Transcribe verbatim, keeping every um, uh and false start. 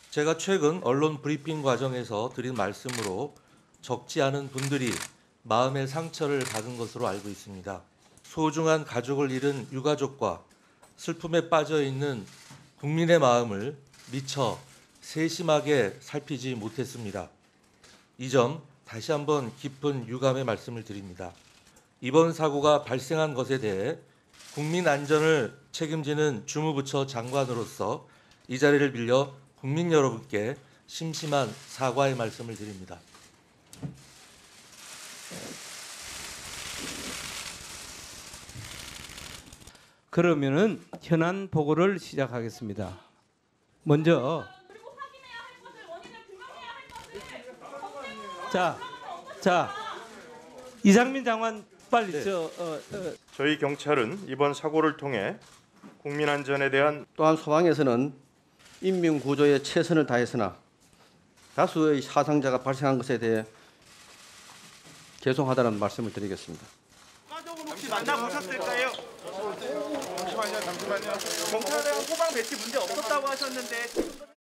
제가 최근 언론 브리핑 과정에서 드린 말씀으로 적지 않은 분들이 마음의 상처를 받은 것으로 알고 있습니다. 소중한 가족을 잃은 유가족과 슬픔에 빠져 있는 국민의 마음을 미처 세심하게 살피지 못했습니다. 이 점 다시 한번 깊은 유감의 말씀을 드립니다. 이번 사고가 발생한 것에 대해 국민 안전을 책임지는 주무부처 장관으로서 이 자리를 빌려 국민 여러분께 심심한 사과의 말씀을 드립니다. 그러면은 현안 보고를 시작하겠습니다. 먼저 자, 자 이상민 장관 빨리 네. 저 어, 어. 저희 경찰은 이번 사고를 통해 국민 안전에 대한 또한 소방에서는 인명 구조에 최선을 다했으나 다수의 사상자가 발생한 것에 대해 죄송하다는 말씀을 드리겠습니다. 혹시 만나보셨을까요? 잠시만요, 잠시만요. 경찰대원 소방 배치 문제 없었다고 하셨는데.